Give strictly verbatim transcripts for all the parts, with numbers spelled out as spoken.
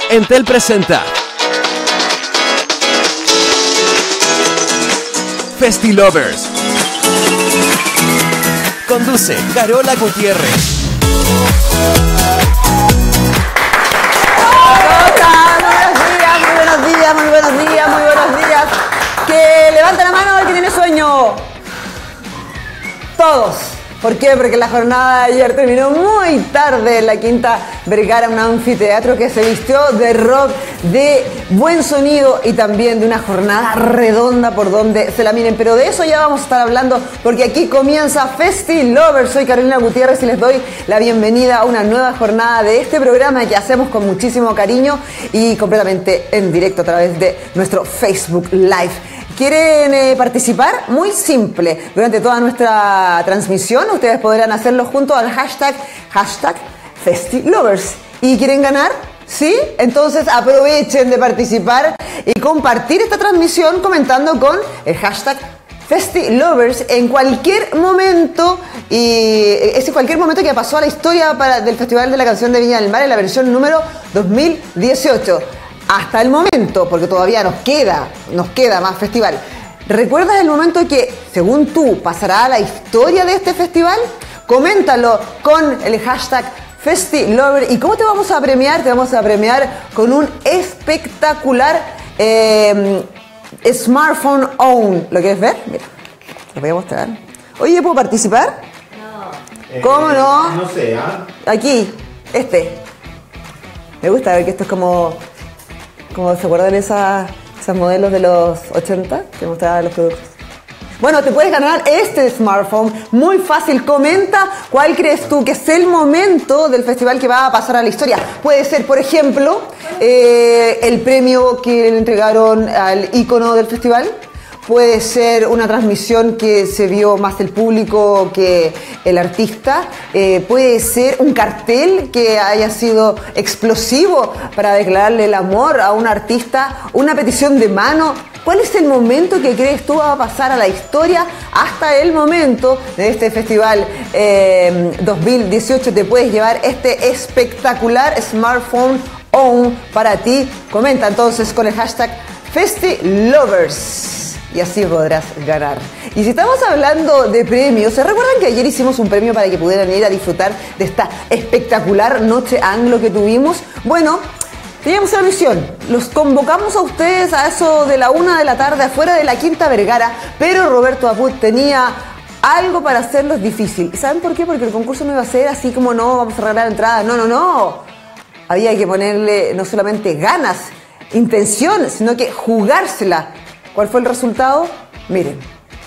Entel presenta Festi Lovers. Conduce Carola Gutiérrez. Muy buenos días, muy buenos días, muy buenos días. Que levanta la mano el que tiene sueño. Todos. ¿Por qué? Porque la jornada de ayer terminó muy tarde en la Quinta Vergara, un anfiteatro que se vistió de rock, de buen sonido y también de una jornada redonda por donde se la miren. Pero de eso ya vamos a estar hablando porque aquí comienza Festi Lovers. Soy Carolina Gutiérrez y les doy la bienvenida a una nueva jornada de este programa que hacemos con muchísimo cariño y completamente en directo a través de nuestro Facebook Live. ¿Quieren eh, participar? Muy simple. Durante toda nuestra transmisión ustedes podrán hacerlo junto al hashtag, hashtag FestiLovers. ¿Y quieren ganar? ¿Sí? Entonces aprovechen de participar y compartir esta transmisión comentando con el hashtag FestiLovers en cualquier momento, y es en cualquier momento que pasó a la historia para, del Festival de la Canción de Viña del Mar en la versión número dos mil dieciocho. Hasta el momento, porque todavía nos queda, nos queda más festival. ¿Recuerdas el momento que, según tú, pasará a la historia de este festival? Coméntalo con el hashtag FestiLover. ¿Y cómo te vamos a premiar? Te vamos a premiar con un espectacular eh, smartphone own. ¿Lo quieres ver? Mira, te voy a mostrar. Oye, ¿puedo participar? No. ¿Cómo eh, no? No sé, ¿ah? ¿eh? Aquí, este. Me gusta ver que esto es como... Como se acuerdan esas, esas modelos de los ochenta que mostraban los productos. Bueno, te puedes ganar este smartphone muy fácil. Comenta cuál crees tú que es el momento del festival que va a pasar a la historia. Puede ser, por ejemplo, eh, el premio que le entregaron al ícono del festival. Puede ser una transmisión que se vio más el público que el artista. Eh, puede ser un cartel que haya sido explosivo para declararle el amor a un artista. Una petición de mano. ¿Cuál es el momento que crees tú va a pasar a la historia? Hasta el momento de este festival eh, dos mil dieciocho te puedes llevar este espectacular smartphone own para ti. Comenta entonces con el hashtag FestiLovers. Y así podrás ganar. Y si estamos hablando de premios, ¿se recuerdan que ayer hicimos un premio para que pudieran ir a disfrutar de esta espectacular noche anglo que tuvimos? Bueno, teníamos una misión. Los convocamos a ustedes a eso de la una de la tarde afuera de la Quinta Vergara, pero Roberto Aput tenía algo para hacerlos difícil. ¿Y saben por qué? Porque el concurso no iba a ser así como no, vamos a regalar entradas. No, no, no. Había que ponerle no solamente ganas, intención, sino que jugársela. ¿Cuál fue el resultado? Miren.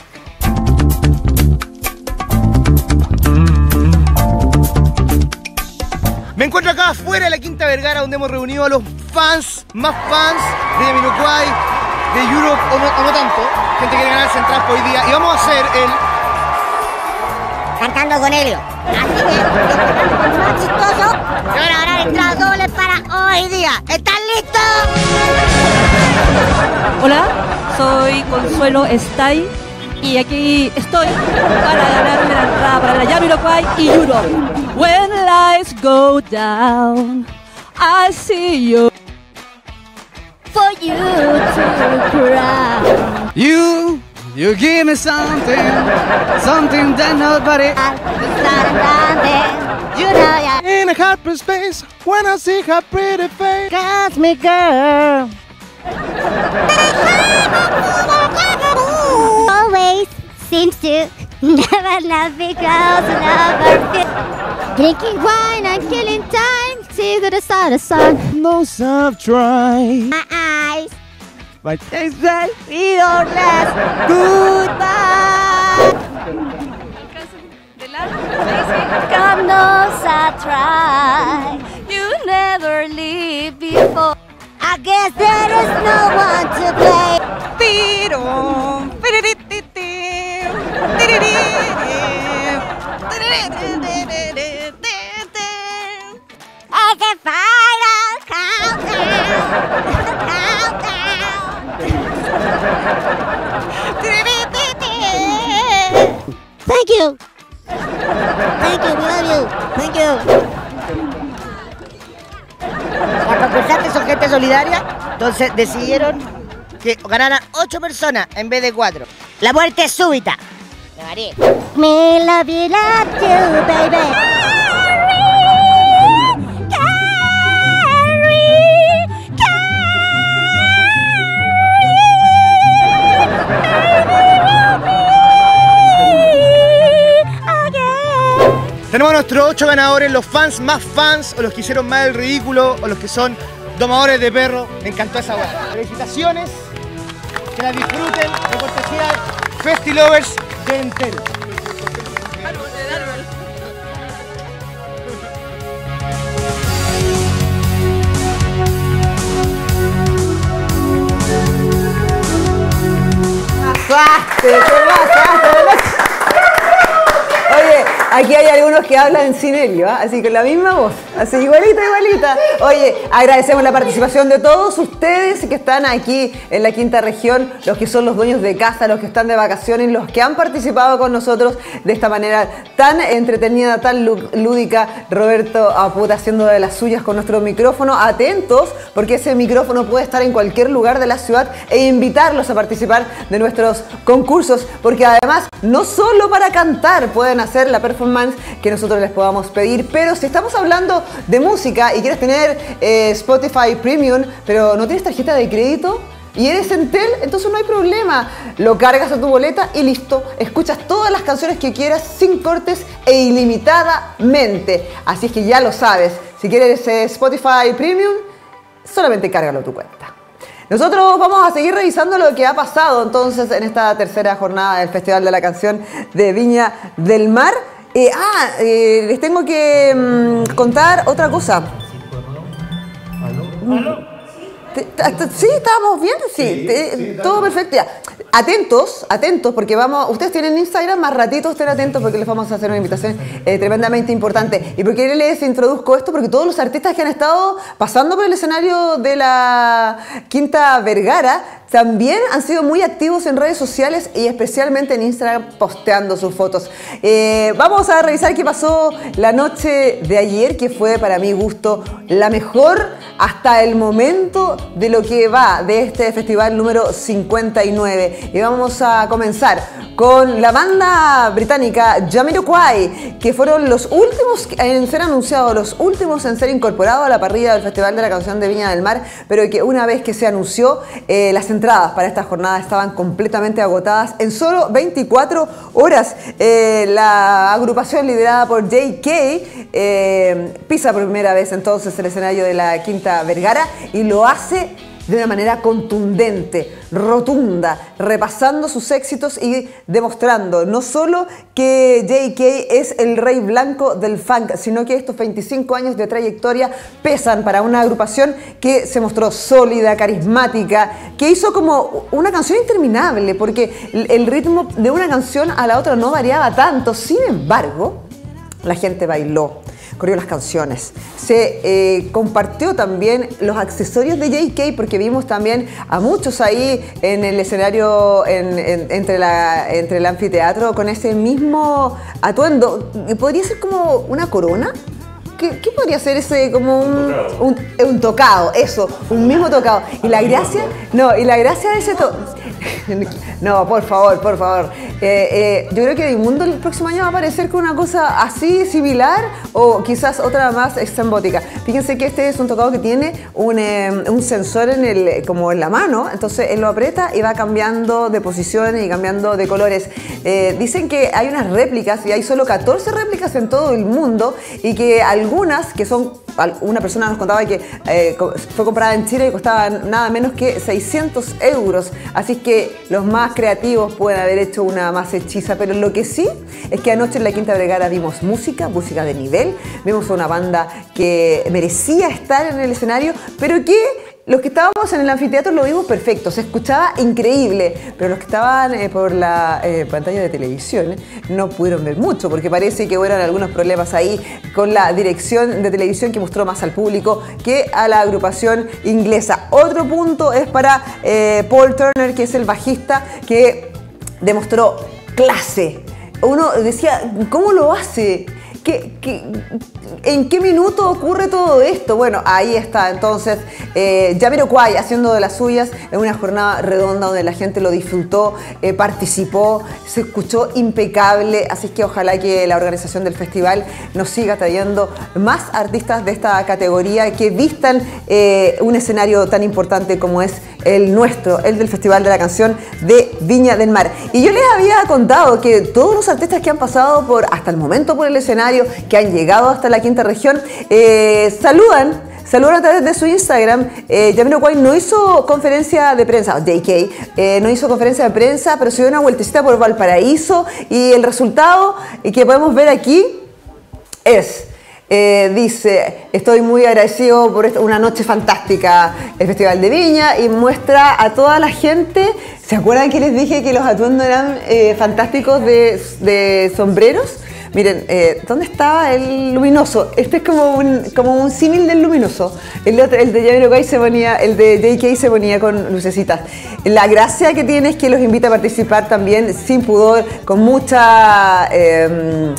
Me encuentro acá afuera de la Quinta Vergara, donde hemos reunido a los fans, más fans de Jamiroquai, de Europe, o no, o no tanto. Gente que quiere ganarse entradas por hoy día. Y vamos a hacer el... Cantando con Helio. Así que, más chistoso, y van a ganar entradas dobles para hoy día. ¿Están listos? Hola, soy Consuelo Stay y aquí estoy para ganarme la entrada para la Jamiroquai y Europe. When lights go down, I see you For you to cry. You, you give me something, something that nobody. You know ya. In a hyperspace, when I see her pretty face. Cause me girl. Always seems to never not because never feel. Drinking wine and killing time. See to the side of sun. No self-try. My eyes. My taste that Feel less. Goodbye. Come knows I try. You never leave before. I guess there is no one to blame. As the final countdown, countdown. Thank you. Thank you, we love you. Thank you. concursantes son gente solidaria, entonces decidieron que ganaran ocho personas en vez de cuatro. La muerte es súbita. Me mareé. Me love you, love you, baby. Tenemos a nuestros ocho ganadores, los fans más fans, o los que hicieron más el ridículo, o los que son domadores de perros. Me encantó esa hueá. Felicitaciones, que la disfruten, de cortesía Festilovers de Entel. ¡Pasaste! ¡Te pasaste! Oye, aquí hay algunos que hablan sin Helio, ¿eh? Así con la misma voz, así igualita, igualita. Oye, agradecemos la participación de todos ustedes que están aquí en la quinta región, los que son los dueños de casa, los que están de vacaciones, los que han participado con nosotros de esta manera tan entretenida, tan lúdica. Roberto Aputa haciendo de las suyas con nuestro micrófono. Atentos, porque ese micrófono puede estar en cualquier lugar de la ciudad e invitarlos a participar de nuestros concursos, porque además no solo para cantar pueden hacer la performance que nosotros les podamos pedir, pero si estamos hablando de música y quieres tener eh, Spotify Premium, pero no tienes tarjeta de crédito y eres Entel, entonces no hay problema. Lo cargas a tu boleta y listo. Escuchas todas las canciones que quieras sin cortes e ilimitadamente. Así es que ya lo sabes. Si quieres eh, Spotify Premium, solamente cárgalo a tu cuenta. Nosotros vamos a seguir revisando lo que ha pasado entonces en esta tercera jornada del Festival de la Canción de Viña del Mar. Eh, ah, eh, les tengo que mmm, contar otra cosa. ¿Aló? Sí, estábamos bien, sí, sí, te, sí todo perfecto. Ya. Atentos, atentos, porque vamos, ustedes tienen Instagram, más ratito estén atentos porque les vamos a hacer una invitación eh, tremendamente importante. ¿Y por qué les introduzco esto? Porque todos los artistas que han estado pasando por el escenario de la Quinta Vergara también han sido muy activos en redes sociales y especialmente en Instagram posteando sus fotos. Eh, vamos a revisar qué pasó la noche de ayer, que fue para mi gusto la mejor hasta el momento de lo que va de este festival número cincuenta y nueve. Y vamos a comenzar con la banda británica Jamiroquai, que fueron los últimos en ser anunciados, los últimos en ser incorporados a la parrilla del Festival de la Canción de Viña del Mar, pero que una vez que se anunció, eh, las entradas para esta jornada estaban completamente agotadas en solo veinticuatro horas. Eh, la agrupación liderada por J K eh, pisa por primera vez entonces el escenario de la Quinta Vergara y lo hace de una manera contundente, rotunda, repasando sus éxitos y demostrando no solo que J K es el rey blanco del funk, sino que estos veinticinco años de trayectoria pesan para una agrupación que se mostró sólida, carismática, que hizo como una canción interminable, porque el ritmo de una canción a la otra no variaba tanto. Sin embargo, la gente bailó, corrió las canciones, se eh, compartió también los accesorios de J K, porque vimos también a muchos ahí en el escenario, en, en, entre, la, entre el anfiteatro, con ese mismo atuendo. ¿Podría ser como una corona? ¿Qué, qué podría ser ese como un, un, un tocado? Eso, un mismo tocado. Y la gracia, no, y la gracia de ese tocado... No, por favor, por favor. Eh, eh, yo creo que Edmundo el próximo año va a aparecer con una cosa así similar o quizás otra más extrambótica. Fíjense que este es un tocado que tiene un, eh, un sensor en el, como en la mano, entonces él lo aprieta y va cambiando de posiciones y cambiando de colores. Eh, dicen que hay unas réplicas y hay solo catorce réplicas en todo el mundo y que algunas que son... Una persona nos contaba que eh, fue comprada en Chile y costaba nada menos que seiscientos euros. Así que los más creativos pueden haber hecho una más hechiza. Pero lo que sí es que anoche en la Quinta Vergara vimos música, música de nivel. Vimos a una banda que merecía estar en el escenario, pero que... Los que estábamos en el anfiteatro lo vimos perfecto, se escuchaba increíble, pero los que estaban eh, por la eh, pantalla de televisión no pudieron ver mucho, porque parece que hubo algunos problemas ahí con la dirección de televisión que mostró más al público que a la agrupación inglesa. Otro punto es para eh, Paul Turner, que es el bajista, que demostró clase. Uno decía, ¿cómo lo hace? ¿qué, qué, ¿en qué minuto ocurre todo esto? Bueno, ahí está entonces eh, Jamiroquai haciendo de las suyas en una jornada redonda donde la gente lo disfrutó, eh, participó, se escuchó impecable, así que ojalá que la organización del festival nos siga trayendo más artistas de esta categoría que vistan eh, un escenario tan importante como es el nuestro, el del Festival de la Canción de Viña del Mar. Y yo les había contado que todos los artistas que han pasado por hasta el momento por el escenario, que han llegado hasta la quinta región, eh, saludan Saludan a través de su Instagram. Eh, Jamiroquai no hizo conferencia de prensa, J K, eh, no hizo conferencia de prensa, pero se dio una vueltecita por Valparaíso y el resultado que podemos ver aquí es... Eh, dice, estoy muy agradecido por esta, una noche fantástica, el Festival de Viña, y muestra a toda la gente. ¿Se acuerdan que les dije que los atuendos eran eh, fantásticos de, de sombreros? Miren, eh, ¿dónde estaba el luminoso? Este es como un, como un símil del luminoso. El, otro, el de Jamiroquai se ponía, el de J K se ponía con lucecitas. La gracia que tiene es que los invita a participar también sin pudor, con mucha... Eh,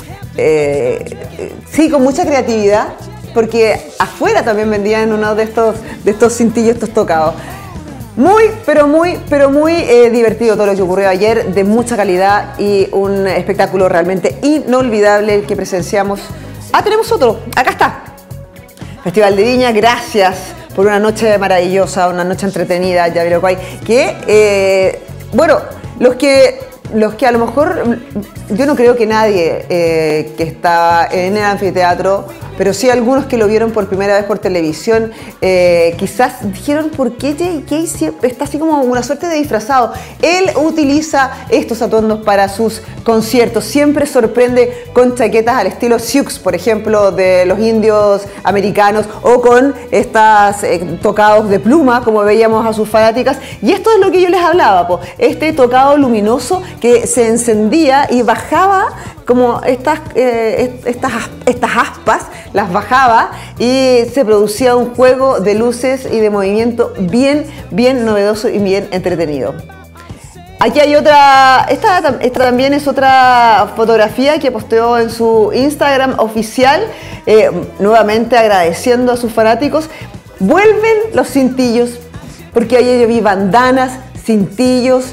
Eh, sí, con mucha creatividad, porque afuera también vendían uno de estos, de estos cintillos, estos tocados. Muy, pero muy, pero muy eh, divertido todo lo que ocurrió ayer, de mucha calidad y un espectáculo realmente inolvidable el que presenciamos. Ah, tenemos otro, acá está. Festival de Viña, gracias por una noche maravillosa, una noche entretenida, Jamiroquai, que, eh, bueno, los que... Los que a lo mejor, yo no creo que nadie eh, que está en el anfiteatro, pero sí algunos que lo vieron por primera vez por televisión, eh, quizás dijeron, ¿por qué J K está así como una suerte de disfrazado? Él utiliza estos atuendos para sus conciertos, siempre sorprende con chaquetas al estilo Sioux, por ejemplo, de los indios americanos, o con estas eh, tocados de pluma, como veíamos a sus fanáticas, y esto es lo que yo les hablaba, po, este tocado luminoso que se encendía y bajaba como estas, eh, estas, estas aspas, las bajaba y se producía un juego de luces y de movimiento bien, bien novedoso y bien entretenido. Aquí hay otra, esta, esta también es otra fotografía que posteó en su Instagram oficial, eh, nuevamente agradeciendo a sus fanáticos. Vuelven los cintillos, porque ayer yo vi bandanas, cintillos,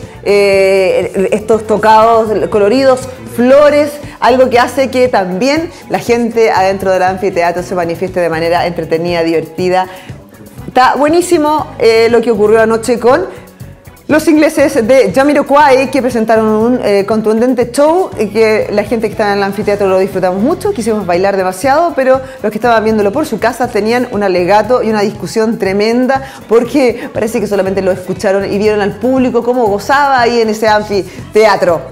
eh, estos tocados coloridos, flores, algo que hace que también la gente adentro del anfiteatro se manifieste de manera entretenida, divertida. Está buenísimo eh, lo que ocurrió anoche con los ingleses de Jamiroquai, que presentaron un eh, contundente show y que la gente que está en el anfiteatro lo disfrutamos mucho, quisimos bailar demasiado, pero los que estaban viéndolo por su casa tenían un alegato y una discusión tremenda, porque parece que solamente lo escucharon y vieron al público cómo gozaba ahí en ese anfiteatro.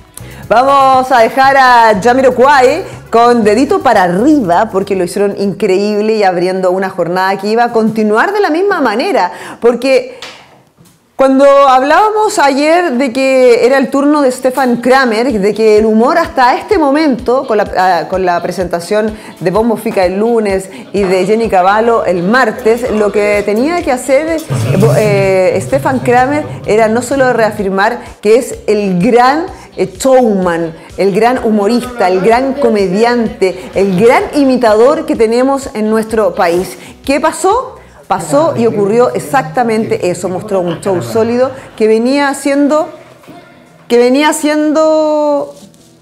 Vamos a dejar a Jamiroquai con dedito para arriba, porque lo hicieron increíble y abriendo una jornada que iba a continuar de la misma manera, porque... Cuando hablábamos ayer de que era el turno de Stefan Kramer, de que el humor hasta este momento, con la, con la presentación de Bombo Fica el lunes y de Jenny Cavallo el martes, lo que tenía que hacer eh, Stefan Kramer era no solo reafirmar que es el gran showman, el gran humorista, el gran comediante, el gran imitador que tenemos en nuestro país. ¿Qué pasó? Pasó y ocurrió exactamente eso, mostró un show sólido que venía haciendo, que venía haciendo,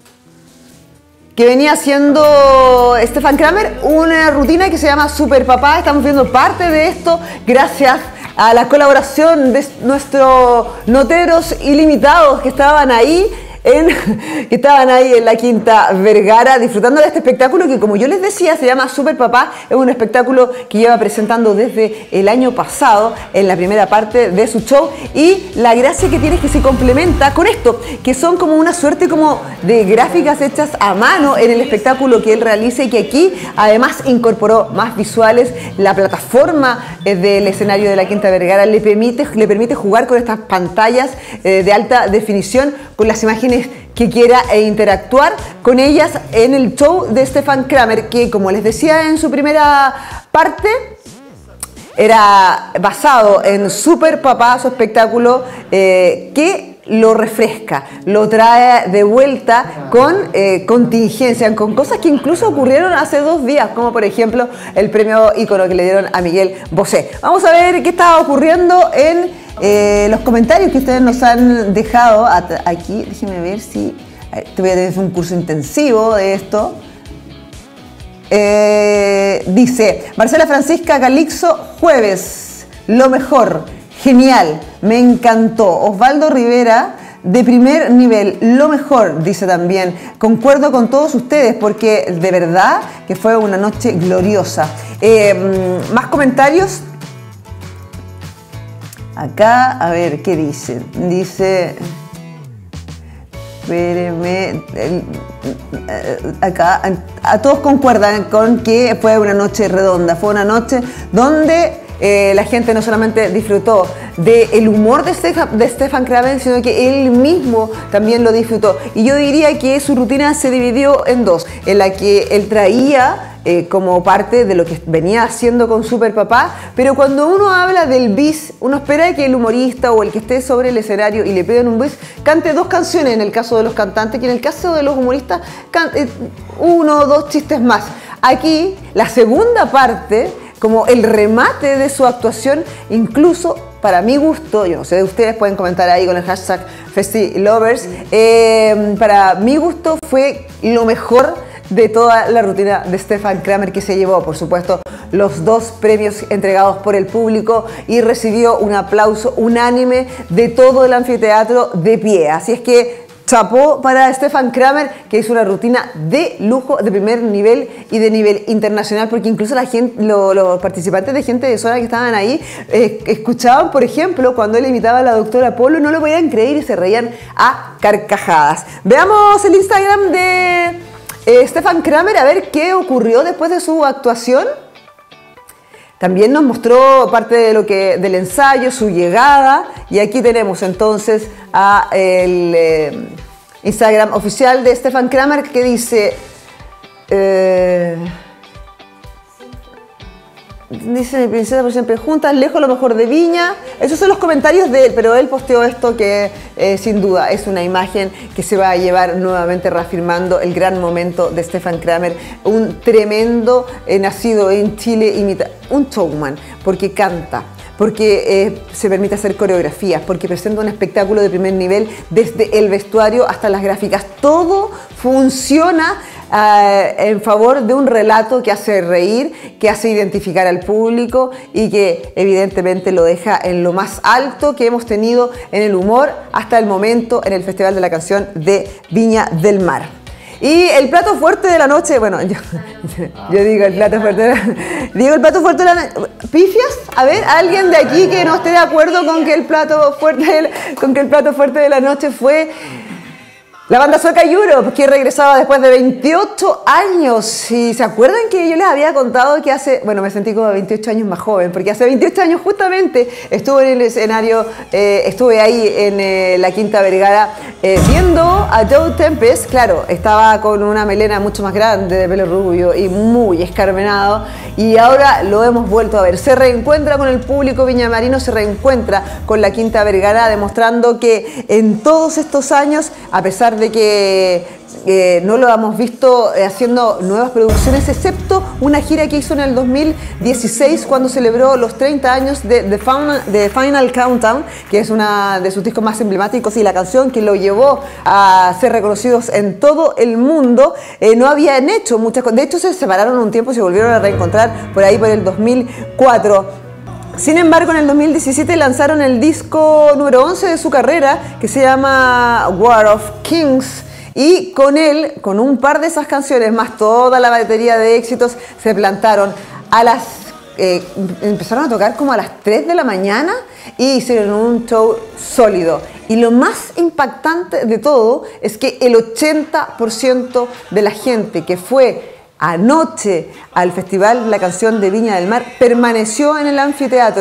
que venía haciendo Stefan Kramer, una rutina que se llama Super Papá. Estamos viendo parte de esto gracias a la colaboración de nuestros noteros ilimitados que estaban ahí. En, que estaban ahí en la Quinta Vergara disfrutando de este espectáculo que, como yo les decía, se llama Super Papá. Es un espectáculo que lleva presentando desde el año pasado en la primera parte de su show, y la gracia que tiene es que se complementa con esto, que son como una suerte como de gráficas hechas a mano en el espectáculo que él realiza, y que aquí además incorporó más visuales. La plataforma del escenario de la Quinta Vergara le permite, le permite jugar con estas pantallas eh, de alta definición, con las imágenes que quiera, e interactuar con ellas en el show de Stefan Kramer, que, como les decía en su primera parte, era basado en Super Papá, su espectáculo, eh, que lo refresca, lo trae de vuelta con eh, contingencia, con cosas que incluso ocurrieron hace dos días, como por ejemplo el premio ícono que le dieron a Miguel Bosé. Vamos a ver qué está ocurriendo en eh, los comentarios que ustedes nos han dejado aquí. Déjenme ver si... Te voy a tener un curso intensivo de esto. Eh, dice Marcela Francisca Calixto, jueves, lo mejor, genial, me encantó. Osvaldo Rivera, de primer nivel, lo mejor, dice también. Concuerdo con todos ustedes porque de verdad que fue una noche gloriosa. Eh, más comentarios. Acá, a ver, ¿qué dice? Dice... Espérenme, acá a, a todos concuerdan con que fue una noche redonda, fue una noche donde eh, la gente no solamente disfrutó del humor de Stefan, de Stefan Kramer, sino que él mismo también lo disfrutó. Y yo diría que su rutina se dividió en dos, en la que él traía Eh, como parte de lo que venía haciendo con Super Papá, pero cuando uno habla del bis, uno espera que el humorista o el que esté sobre el escenario y le piden un bis, cante dos canciones en el caso de los cantantes, que en el caso de los humoristas, cante uno o dos chistes más. Aquí, la segunda parte, como el remate de su actuación, incluso para mi gusto, yo no sé, ustedes pueden comentar ahí con el hashtag FestiLovers, eh, para mi gusto fue lo mejor de toda la rutina de Stefan Kramer, que se llevó, por supuesto, los dos premios entregados por el público y recibió un aplauso unánime de todo el anfiteatro de pie. Así es que chapó para Stefan Kramer, que hizo una rutina de lujo, de primer nivel y de nivel internacional, porque incluso la gente, lo, los participantes de Gente de Zona que estaban ahí eh, escuchaban, por ejemplo, cuando él imitaba a la doctora Polo, no lo podían creer y se reían a carcajadas. Veamos el Instagram de Eh, Stefan Kramer, a ver qué ocurrió después de su actuación. También nos mostró parte de lo que, del ensayo, su llegada, y aquí tenemos entonces a el eh, Instagram oficial de Stefan Kramer, que dice eh, dice mi princesa por siempre juntas, lejos lo mejor de Viña. Esos son los comentarios de él, pero él posteó esto que eh, sin duda es una imagen que se va a llevar nuevamente reafirmando el gran momento de Stefan Kramer, un tremendo eh, nacido en Chile, imita, un showman, porque canta, porque eh, se permite hacer coreografías, porque presenta un espectáculo de primer nivel desde el vestuario hasta las gráficas. Todo funciona Uh, en favor de un relato que hace reír, que hace identificar al público y que evidentemente lo deja en lo más alto que hemos tenido en el humor hasta el momento en el Festival de la Canción de Viña del Mar. Y el plato fuerte de la noche, bueno, yo, yo digo el plato fuerte de la, digo el plato fuerte de la noche. ¿Pifias? A ver, alguien de aquí que no esté de acuerdo con que el plato fuerte de la, con que el plato fuerte de la noche fue la banda sueca Europe, que regresaba después de veintiocho años. Y se acuerdan que yo les había contado que hace, bueno, me sentí como veintiocho años más joven, porque hace veintiocho años justamente estuve en el escenario, eh, estuve ahí en eh, la Quinta Vergara eh, viendo a Joe Tempest. Claro, estaba con una melena mucho más grande, de pelo rubio y muy escarmenado, y ahora lo hemos vuelto a ver. Se reencuentra con el público viñamarino, se reencuentra con la Quinta Vergara, demostrando que en todos estos años, a pesar de que eh, no lo hemos visto eh, haciendo nuevas producciones, excepto una gira que hizo en el dos mil dieciséis cuando celebró los treinta años de The Final, de Final Countdown, que es una de sus discos más emblemáticos y la canción que lo llevó a ser reconocidos en todo el mundo. Eh, no habían hecho muchas cosas, de hecho se separaron un tiempo y se volvieron a reencontrar por ahí por el dos mil cuatro. Sin embargo, en el dos mil diecisiete lanzaron el disco número once de su carrera, que se llama War of Kings, y con él, con un par de esas canciones, más toda la batería de éxitos, se plantaron a las... Eh, empezaron a tocar como a las tres de la mañana y hicieron un show sólido. Y lo más impactante de todo es que el ochenta por ciento de la gente que fue anoche al Festival de la Canción de Viña del Mar permaneció en el anfiteatro.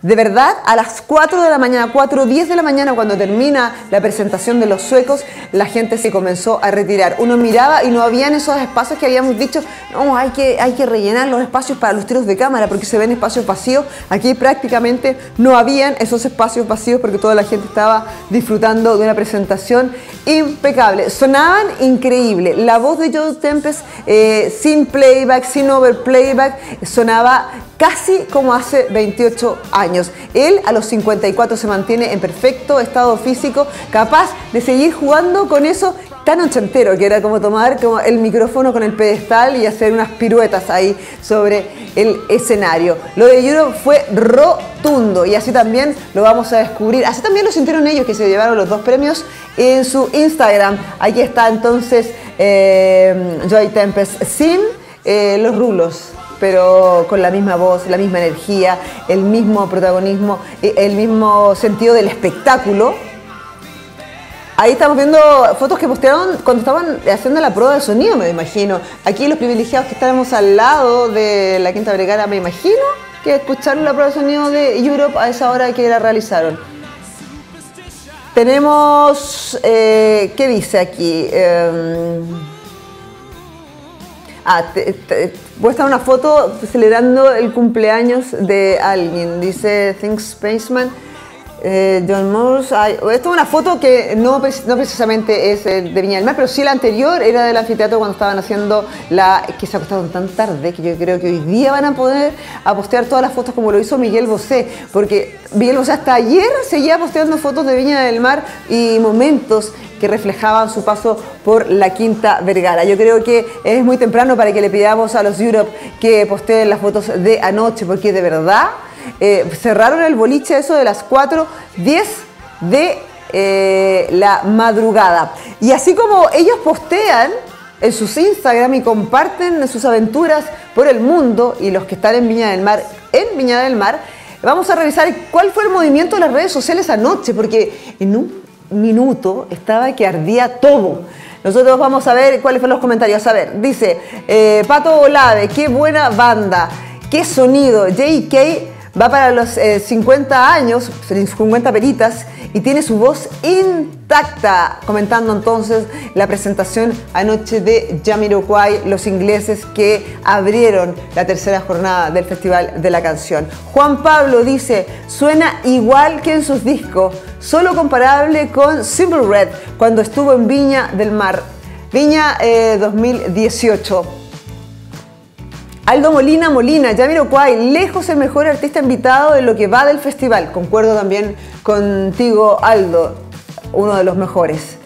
De verdad, a las cuatro de la mañana, cuatro diez de la mañana, cuando termina la presentación de los suecos, la gente se comenzó a retirar. Uno miraba y no habían esos espacios que habíamos dicho, no, hay que, hay que rellenar los espacios para los tiros de cámara porque se ven espacios vacíos. Aquí prácticamente no habían esos espacios vacíos porque toda la gente estaba disfrutando de una presentación impecable. Sonaban increíble. La voz de Joe Tempest, eh, sin playback, sin overplayback, sonaba casi como hace veintiocho años. Él a los cincuenta y cuatro se mantiene en perfecto estado físico, capaz de seguir jugando con eso tan ochentero que era como tomar como el micrófono con el pedestal y hacer unas piruetas ahí sobre el escenario. Lo de Europe fue rotundo y así también lo vamos a descubrir. Así también lo sintieron ellos, que se llevaron los dos premios en su Instagram. Aquí está entonces eh, Joe Tempest sin eh, los rulos, pero con la misma voz, la misma energía, el mismo protagonismo, el mismo sentido del espectáculo. Ahí estamos viendo fotos que postearon cuando estaban haciendo la prueba de sonido, me imagino. Aquí los privilegiados que estábamos al lado de la Quinta Vergara, me imagino que escucharon la prueba de sonido de Europe a esa hora que la realizaron. Tenemos, eh, ¿qué dice aquí? Eh, Ah, te, te, muestra una foto celebrando el cumpleaños de alguien. Dice Think Spaceman, eh, John Morse. Ay, esto es una foto que no, no precisamente es de Viña del Mar, pero sí la anterior era del anfiteatro cuando estaban haciendo la... que se acostaron tan tarde que yo creo que hoy día van a poder a postear todas las fotos como lo hizo Miguel Bosé, porque Miguel Bosé hasta ayer seguía posteando fotos de Viña del Mar y momentos que reflejaban su paso por la Quinta Vergara. Yo creo que es muy temprano para que le pidamos a los Europe que posteen las fotos de anoche, porque de verdad eh, cerraron el boliche eso de las cuatro diez de eh, la madrugada. Y así como ellos postean en sus Instagram y comparten sus aventuras por el mundo, y los que están en Viña del Mar, en Viña del Mar, vamos a revisar cuál fue el movimiento de las redes sociales anoche, porque en un minuto estaba que ardía todo. Nosotros vamos a ver cuáles fueron los comentarios. A ver, dice eh, Pato Olave, qué buena banda, qué sonido. J K va para los eh, cincuenta años, cincuenta peritas, y tiene su voz intacta. Comentando entonces la presentación anoche de Jamiroquai, los ingleses que abrieron la tercera jornada del Festival de la Canción. Juan Pablo dice, suena igual que en sus discos, solo comparable con Simple Red cuando estuvo en Viña del Mar. Viña eh, dos mil dieciocho. Aldo Molina Molina, Jamiroquai, lejos el mejor artista invitado en lo que va del festival. Concuerdo también contigo, Aldo, uno de los mejores.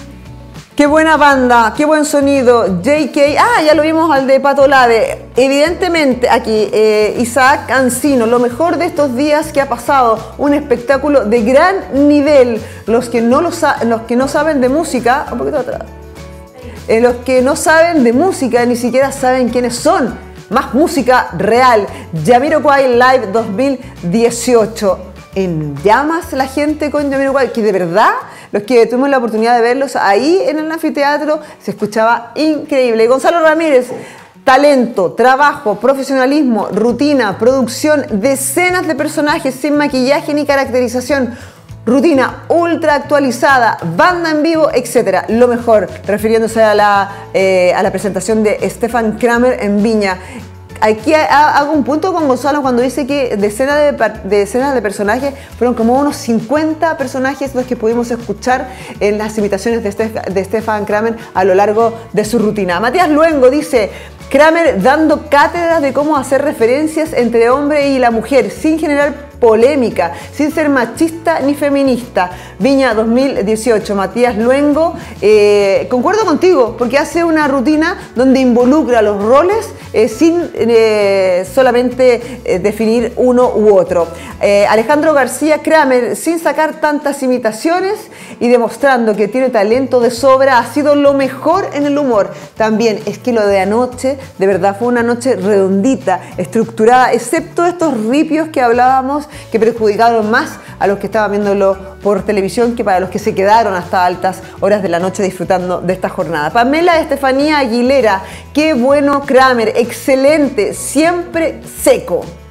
Qué buena banda, qué buen sonido. J K, ah, ya lo vimos al de Pato Lade. Evidentemente, aquí, eh, Isaac Ancino, lo mejor de estos días que ha pasado, un espectáculo de gran nivel. Los que no, lo los que no saben de música, un poquito atrás, eh, los que no saben de música ni siquiera saben quiénes son. Más música real. Jamiroquai Live dos mil dieciocho. En llamas la gente con Jamiroquai, que de verdad, los que tuvimos la oportunidad de verlos ahí en el anfiteatro, se escuchaba increíble. Gonzalo Ramírez, talento, trabajo, profesionalismo, rutina, producción, decenas de personajes sin maquillaje ni caracterización, rutina ultra actualizada, banda en vivo, etcétera. Lo mejor, refiriéndose a la, eh, a la presentación de Stefan Kramer en Viña. Aquí hago un punto con Gonzalo cuando dice que decenas de, de, decenas de personajes, fueron como unos cincuenta personajes los que pudimos escuchar en las imitaciones de, Stef, de Stefan Kramer a lo largo de su rutina. Matías Luengo dice, Kramer dando cátedras de cómo hacer referencias entre hombre y la mujer sin generar polémica, sin ser machista ni feminista. Viña dos mil dieciocho, Matías Luengo, eh, concuerdo contigo, porque hace una rutina donde involucra los roles eh, sin eh, solamente eh, definir uno u otro. Eh, Alejandro García Kramer, sin sacar tantas imitaciones y demostrando que tiene talento de sobra, ha sido lo mejor en el humor. También es que lo de anoche, de verdad fue una noche redondita, estructurada, excepto estos ripios que hablábamos, que perjudicaron más a los que estaban viéndolo por televisión que para los que se quedaron hasta altas horas de la noche disfrutando de esta jornada. Pamela Estefanía Aguilera, qué bueno Kramer, excelente, siempre seco.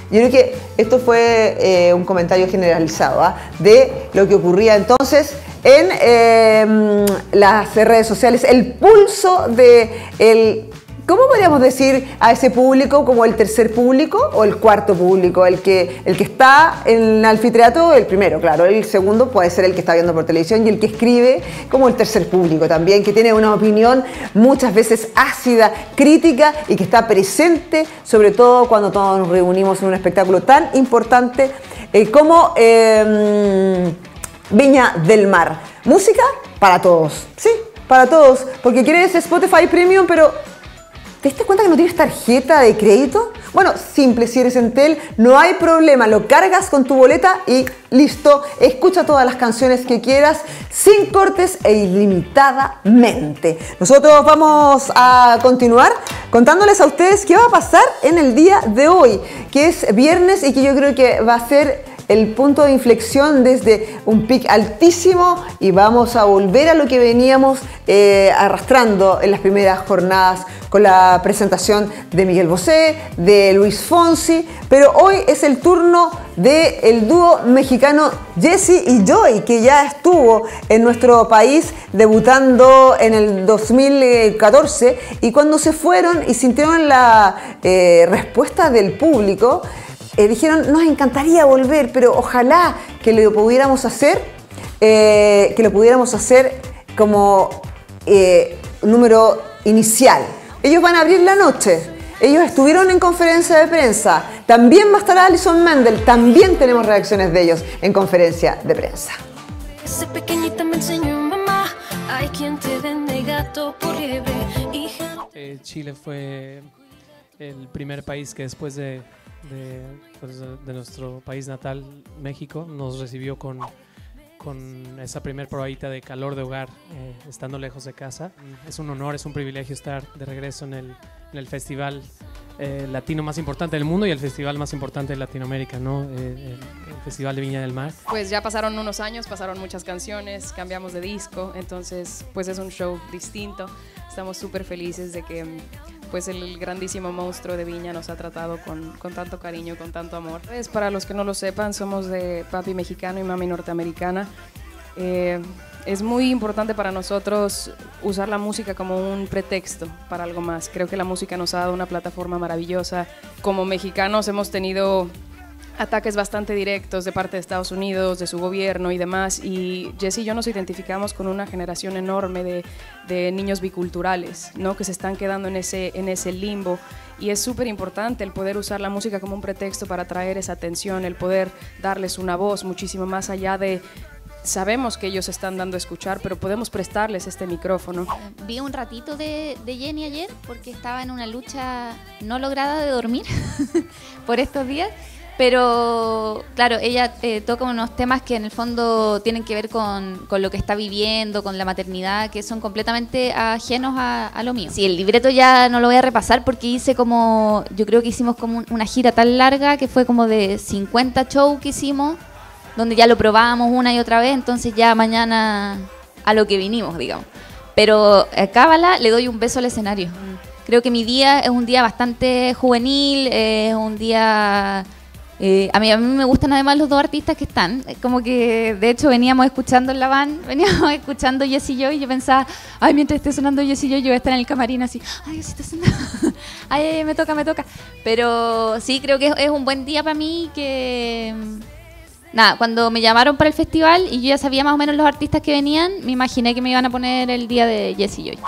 Yo creo que esto fue eh, un comentario generalizado ¿eh? de lo que ocurría entonces en eh, las redes sociales, el pulso de el, ¿cómo podríamos decir a ese público como el tercer público o el cuarto público? El que, el que está en el anfiteatro, el primero, claro, el segundo puede ser el que está viendo por televisión y el que escribe como el tercer público también, que tiene una opinión muchas veces ácida, crítica y que está presente, sobre todo cuando todos nos reunimos en un espectáculo tan importante eh, como eh, Viña del Mar. Música para todos, sí, para todos, porque quieres Spotify Premium, pero ¿te diste cuenta que no tienes tarjeta de crédito? Bueno, simple, si eres Entel, no hay problema, lo cargas con tu boleta y listo, escucha todas las canciones que quieras, sin cortes e ilimitadamente. Nosotros vamos a continuar contándoles a ustedes qué va a pasar en el día de hoy, que es viernes y que yo creo que va a ser el punto de inflexión desde un pic altísimo y vamos a volver a lo que veníamos eh, arrastrando en las primeras jornadas con la presentación de Miguel Bosé, de Luis Fonsi, pero hoy es el turno del dúo mexicano Jessie y Joy, que ya estuvo en nuestro país debutando en el dos mil catorce y cuando se fueron y sintieron la eh, respuesta del público, Eh, dijeron, nos encantaría volver, pero ojalá que lo pudiéramos hacer, eh, que lo pudiéramos hacer como eh, número inicial. Ellos van a abrir la noche, ellos estuvieron en conferencia de prensa, también va a estar Alison Mendel, también tenemos reacciones de ellos en conferencia de prensa. Ese pequeñita me enseñó mamá, hay quien te vende gato por liebre, hija. Eh, Chile fue el primer país que después de De, pues, de nuestro país natal, México, nos recibió con, con esa primer probadita de calor de hogar, eh, estando lejos de casa. Es un honor, es un privilegio estar de regreso en el, en el festival eh, latino más importante del mundo y el festival más importante de Latinoamérica, ¿no? Eh, el, el Festival de Viña del Mar. Pues ya pasaron unos años, pasaron muchas canciones, cambiamos de disco, entonces pues es un show distinto. Estamos súper felices de que pues el grandísimo monstruo de Viña nos ha tratado con, con tanto cariño, con tanto amor. Pues, para los que no lo sepan, somos de papi mexicano y mami norteamericana. Eh, es muy importante para nosotros usar la música como un pretexto para algo más. Creo que la música nos ha dado una plataforma maravillosa. Como mexicanos hemos tenido ataques bastante directos de parte de Estados Unidos, de su gobierno y demás, y Jessie y yo nos identificamos con una generación enorme de, de niños biculturales, ¿no? Que se están quedando en ese, en ese limbo, y es súper importante el poder usar la música como un pretexto para atraer esa atención, el poder darles una voz muchísimo más allá de... Sabemos que ellos están dando a escuchar, pero podemos prestarles este micrófono. Vi un ratito de, de Jenny ayer porque estaba en una lucha no lograda de dormir por estos días. Pero, claro, ella eh, toca unos temas que en el fondo tienen que ver con, con lo que está viviendo, con la maternidad, que son completamente ajenos a, a lo mío. Sí, el libreto ya no lo voy a repasar porque hice como, yo creo que hicimos como una gira tan larga que fue como de cincuenta shows que hicimos, donde ya lo probábamos una y otra vez, entonces ya mañana a lo que vinimos, digamos. Pero a Cábala le doy un beso al escenario. Creo que mi día es un día bastante juvenil, es un día... Eh, a, mí, a mí me gustan además los dos artistas que están, como que de hecho veníamos escuchando en la van, veníamos escuchando Jessie y yo y yo pensaba, ay, mientras esté sonando Jessie y yo, yo voy a estar en el camarín así, ay, sí está sonando, ay, ay, me toca, me toca, pero sí, creo que es, es un buen día para mí que, nada, cuando me llamaron para el festival y yo ya sabía más o menos los artistas que venían, me imaginé que me iban a poner el día de Jessie y yo.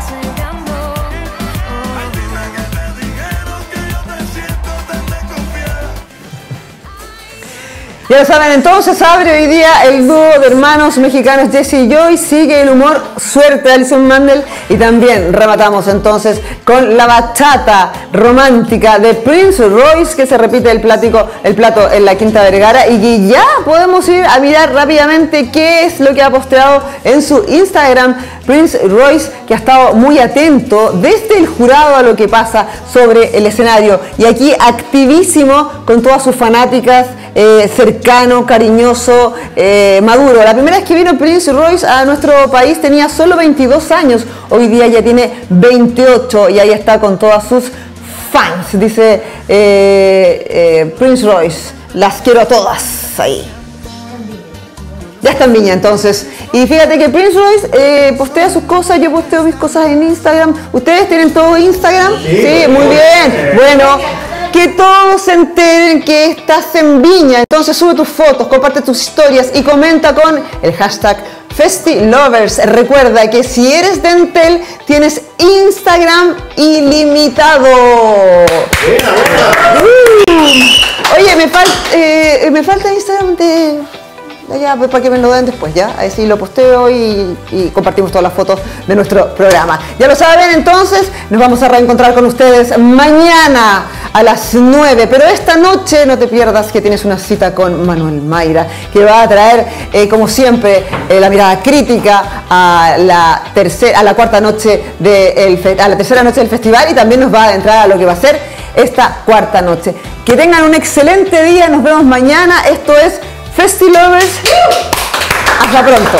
Ya lo saben, entonces abre hoy día el dúo de hermanos mexicanos Jessie y Joy, sigue el humor, suerte Alison Mendel y también rematamos entonces con la bachata romántica de Prince Royce, que se repite el, plático, el plato en la Quinta Vergara y que ya podemos ir a mirar rápidamente qué es lo que ha posteado en su Instagram Prince Royce, que ha estado muy atento desde el jurado a lo que pasa sobre el escenario y aquí activísimo con todas sus fanáticas, eh, cercano, cariñoso, eh, maduro. La primera vez que vino Prince Royce a nuestro país tenía solo veintidós años, hoy día ya tiene veintiocho y ahí está con todas sus fans, dice eh, eh, Prince Royce. Las quiero a todas ahí. Ya está en Viña entonces. Y fíjate que Prince Royce eh, postea sus cosas, yo posteo mis cosas en Instagram. ¿Ustedes tienen todo Instagram? Sí, sí, muy bien. Bueno, que todos se enteren que estás en Viña. Entonces sube tus fotos, comparte tus historias y comenta con el hashtag FestiLovers. Recuerda que si eres de Entel, tienes Instagram ilimitado. Buena, buena. Uh, oye, me, fal eh, me falta Instagram de... Ya, pues para que me lo den después, ya. Así lo posteo y, y compartimos todas las fotos de nuestro programa. Ya lo saben, entonces nos vamos a reencontrar con ustedes mañana a las nueve. Pero esta noche no te pierdas que tienes una cita con Manuel Mayra, que va a traer, eh, como siempre, eh, la mirada crítica a la tercera, a la cuarta noche de el, a la tercera noche del festival, y también nos va a adentrar a lo que va a ser esta cuarta noche. Que tengan un excelente día. Nos vemos mañana. Esto es FestiLovers. Hasta pronto.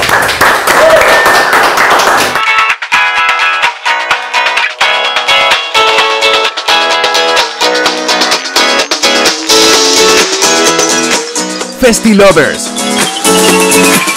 FestiLovers.